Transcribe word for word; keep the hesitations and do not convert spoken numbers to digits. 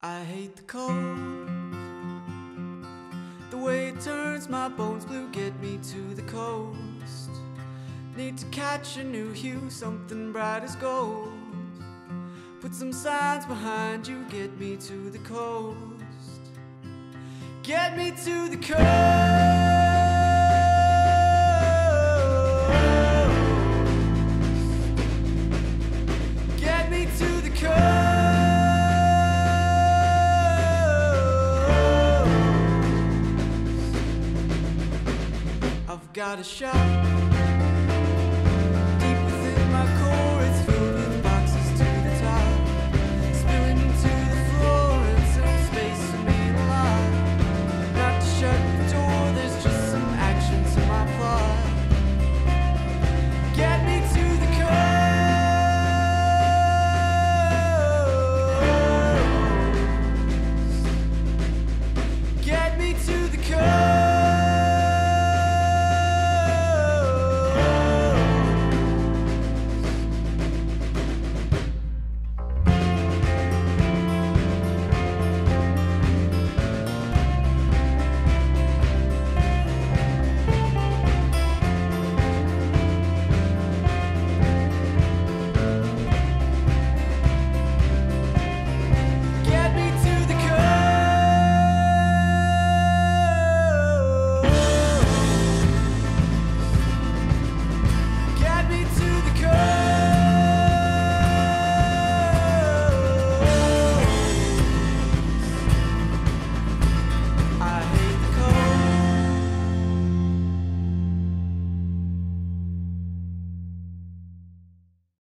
I hate the cold, the way it turns my bones blue. Get me to the coast, need to catch a new hue, something bright as gold. Put some signs behind you, get me to the coast. Get me to the coast. Get me to the coast. I've got a shot